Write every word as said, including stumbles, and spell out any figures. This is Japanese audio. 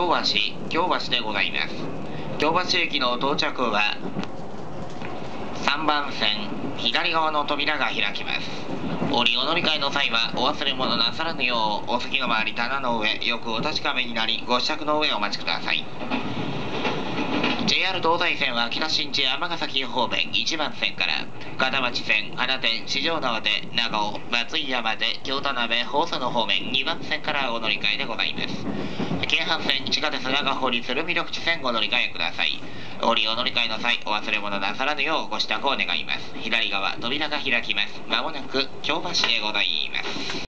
京橋、京橋でございます。京橋駅の到着はさんばん線左側の扉が開きます。おりお乗り換えの際はお忘れ物なさらぬようお席の周り棚の上よくお確かめになりご支度の上お待ちください。ジェイアール 東西線は北新地尼崎方面いちばん線から片町線花店四条縄手長尾松井山手京田辺放送の方面にばん線からお乗り換えでございます。京阪線地下鉄長堀鶴見緑地線ご乗り換えください。おりお乗り換えの際お忘れ物なさらぬようご支度を願います。左側扉が開きます。まもなく京橋でございます。